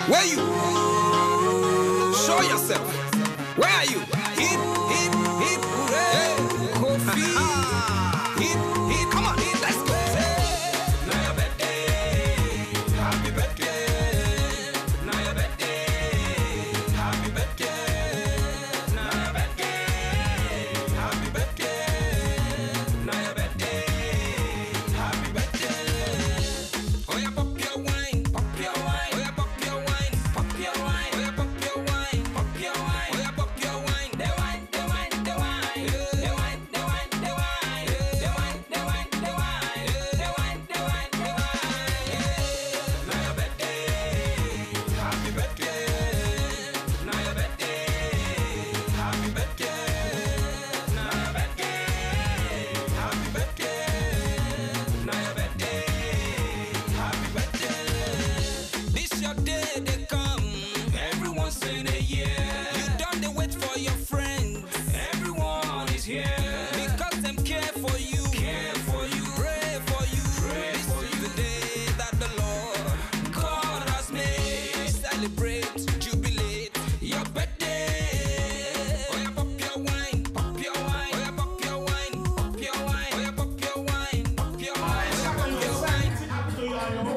Where you? Show yourself. Where are you? Hip, hip, hip, hooray. Kofi. Hip, hip, come on, let's go. Now your birthday. Happy birthday. Now your birthday. Happy birthday. Now your birthday. Happy birthday. Now your birthday. Happy birthday. Oh, yeah, pop your wine. Pop your wine. Oh, yeah, pop your wine. Pop your wine. Oh, yeah, pop your wine. Pop your wine. Oh, yeah, pop your wine. The wine, the wine, the wine. The wine, the wine, the wine. The wine, the wine, the wine. The wine, the wine, the wine. Now your birthday. Happy birthday. Now your birthday. Happy birthday. Now your birthday. Happy birthday. Now your birthday. Happy birthday. This your day they come every once in a year. You done the wait for your friends. Everyone is here because them care for you. Care for you. Pray for you. Pray this for is you. The day that the Lord God has made. Celebrate, jubilate your birthday. Oh yeah, pop your wine. Pop your wine. Oh yeah, pop your wine. Pop your wine. Oh yeah, pop your wine. Pop your wine. Oh yeah, pop your wine.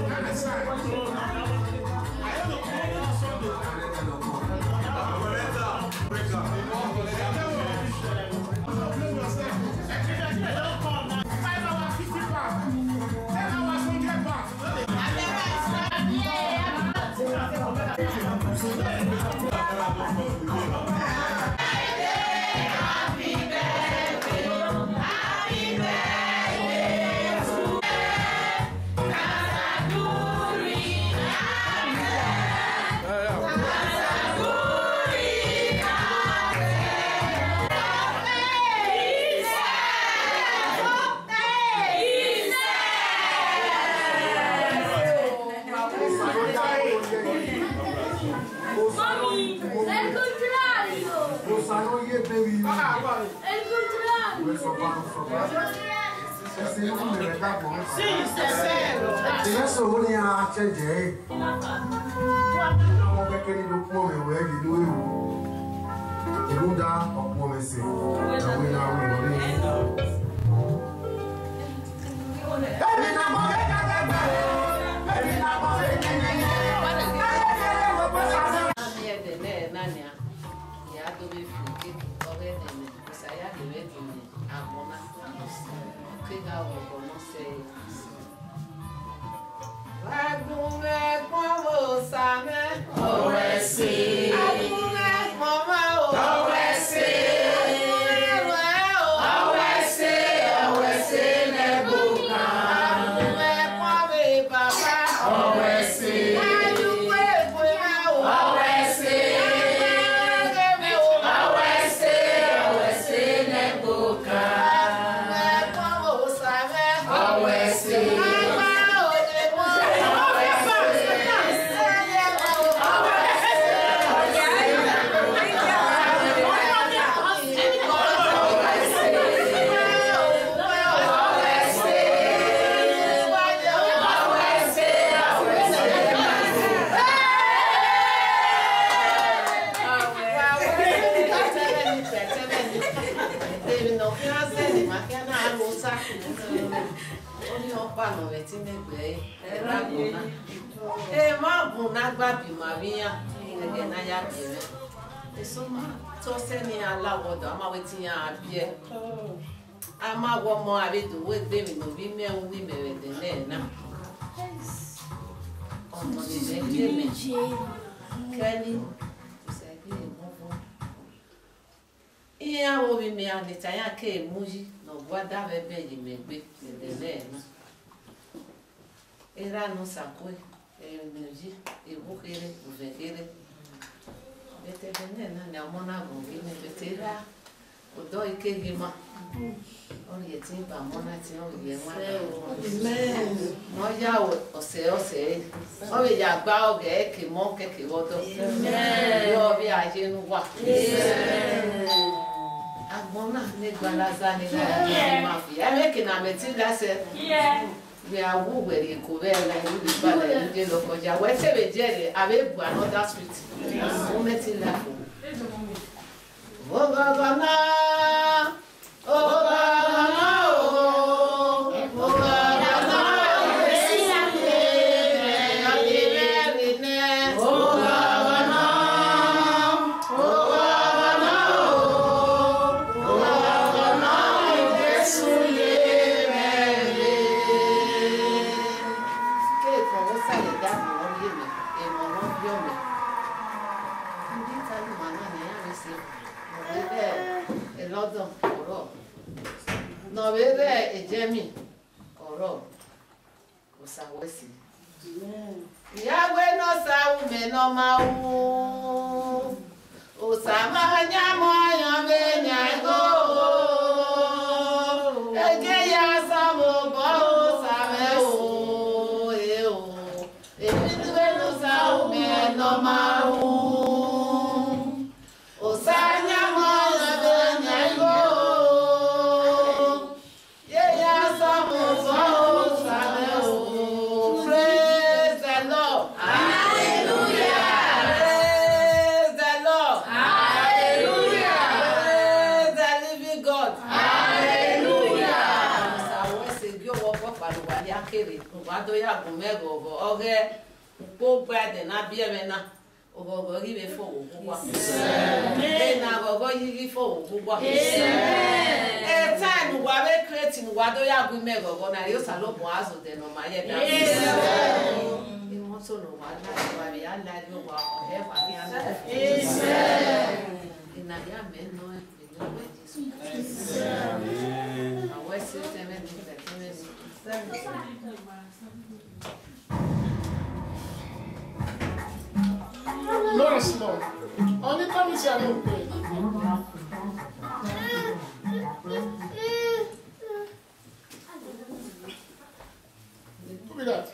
Mami, è il contrario! È il contrario! Sì, se Adesso vuole accendere. Perché li do come vuoi, li do io. E non da come se. Da voi da Era no saco, energia, eu vou querer, Bete venena, ne amona gongine, bete ra, o doi ke hima. Ori eti ba mona ti o ye ma. Amen. No ya o se. O be ya gba o ge ke mo ke wodo. Amen. Yo bi aje nu wa. Amen. Agbona ne gbalaza ni la ma fi. E me ke na meti la se. Yeah. we are who were in Kubela and the Bala and the Lokoja. Whatever Jerry, I will go another street. Moment in life. Oh, Gagana, oh, Gagana, oh, Gagana, no bebe ejemi oro usawesi Yahweh no sawu me no mawu usama nyamo yame nyago eje ya samu bo usame o ebiduwe no sawu me no mawu usanya mo yame nyago. Wado ya gumego oge po bade na bieme na ogogo ribe fo ogugwa na ogogo yigi fo ogugwa time wa be creating wado ya gumego na yo salo bo azo de no ma ye da imo so no wa be ya la yo wa he wa ni ana ina ya me no Jesus amen awe se teme ni da teme No, it's small. Only time is your no pay. Look at that.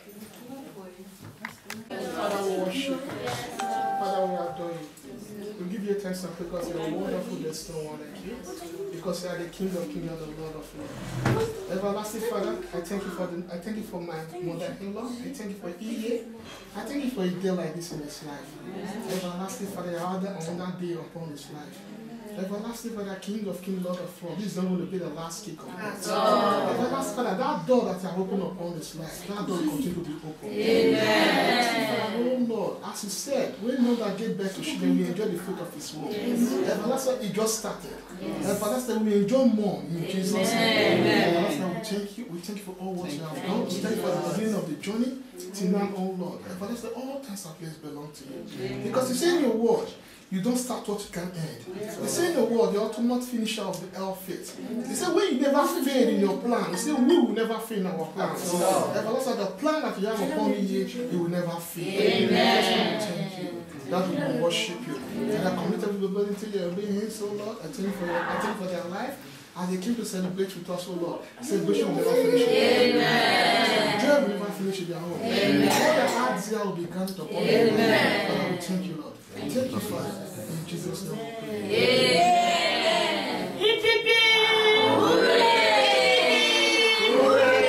Father, we worship. Father, we adore you. We give you thanks and because you are wonderful, there's no one like you. Because you are the King of Kings and the Lord of Lords. Everlasting Father, I thank you for my mother-in-law. I thank you for Iye. I thank you for a day like this in his life. Everlasting Father, you are another day upon his life. Everlasting Father, King of Kings, Lord of Lords, this is not going to be the last kick of it. Everlasting Father, that door that you have opened upon his life, that door will continue to be open. Amen. Oh Lord, as you said, we know that get back to children, we enjoy the fruit of his womb. Everlasting, it just started. Everlasting, we enjoy more in Jesus' name. Everlasting, we thank you for all what you have done. We thank you for the beginning of the journey till now, oh Lord. Everlasting, all times and places belong to you. Because you say in your word, you don't start what you can end. You say in the word, the ultimate finisher of the hell faith. He said, when you never fail in your plan, he said, we will never fail in our plans. Everlasting, the plan that you have upon me, you will never fail. Amen. Thank you. That we will worship you. And I commit everybody into your being, so Lord, I thank you for their life. As they came to celebrate with us, oh Lord, celebration will never finish. Amen. Joy will never finish in their home. Amen. All their hearts here will be granted upon them. Amen. Father, we thank you, Lord. Thank you, Father. In Jesus' name we pray. Amen. Hip, hip, hip. Hooray! Hooray!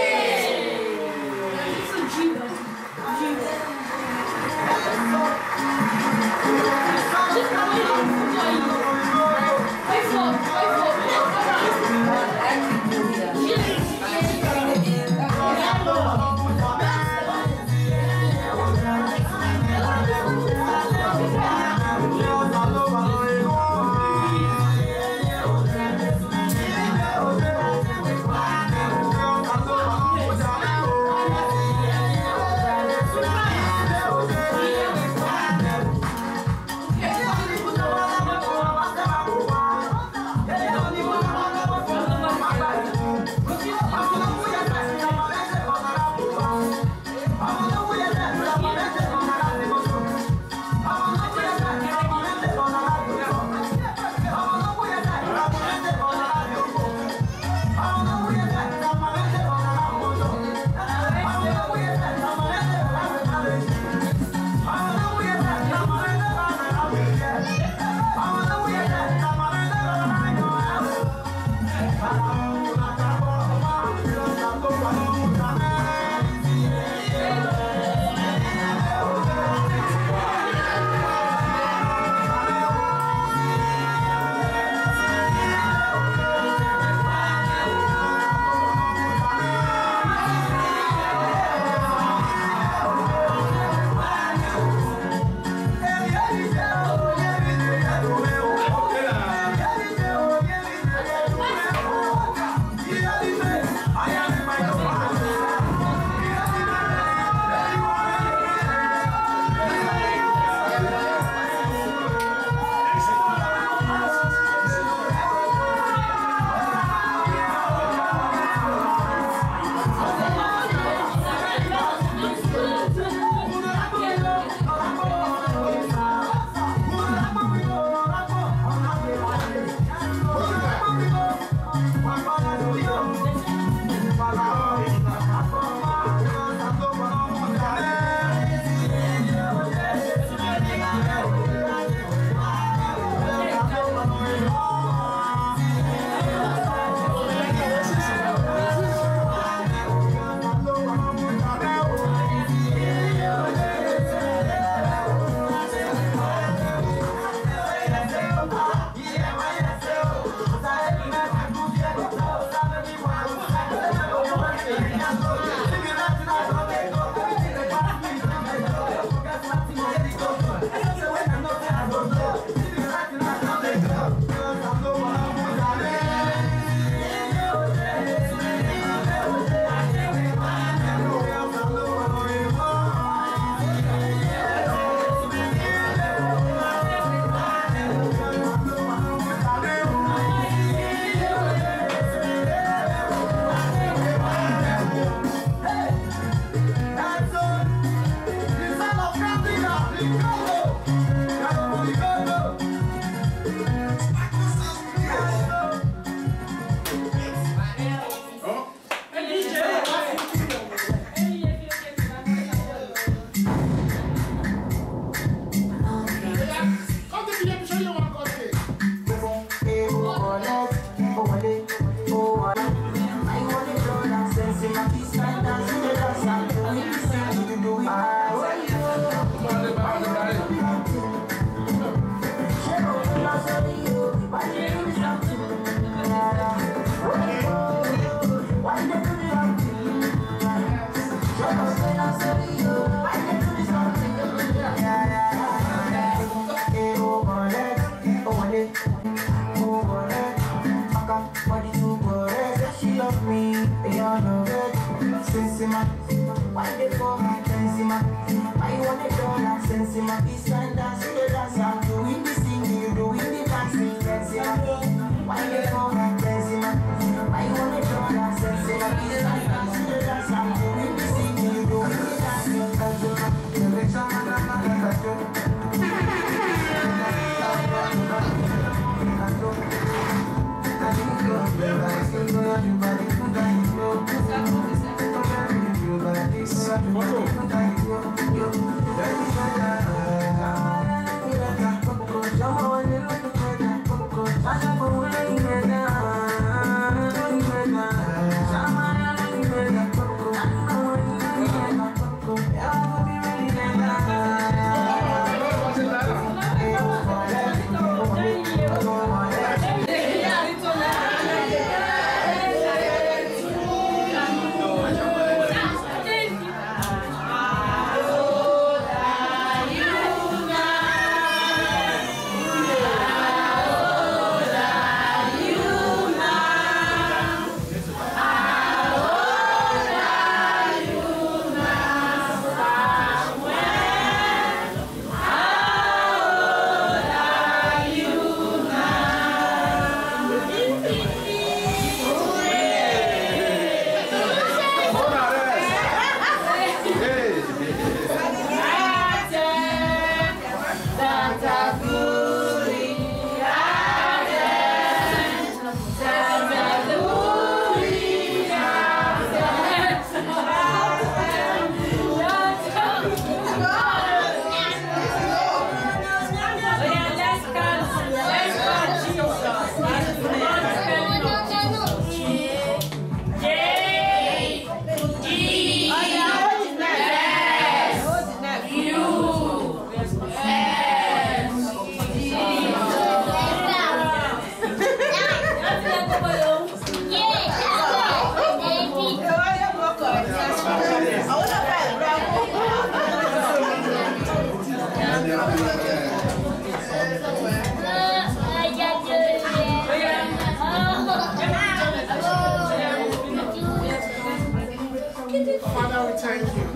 Father, we thank you.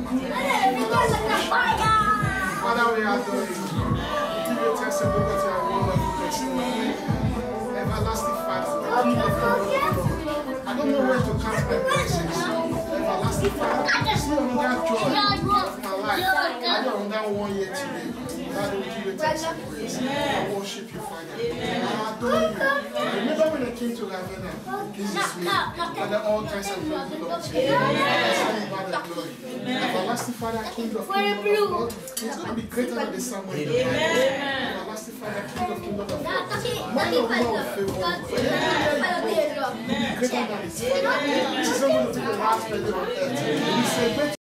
Father, we adore you. Give your testimony to our wonderful testimony. Everlasting Father, I don't know where to count my blessings. Everlasting Father, see another joy of my life. I don't know 1 year today. Father, we give you testimony. I worship you, Father. I adore you. Remember when I came to Ravenna, this is me. Father, all kinds of glory belong to you. Everlasting Father, King of Lord, it's going to be greater than the sun. Everlasting Father, King of Lord, man of more favor. Greater than the sun. This is not going to be the last birthday on earth.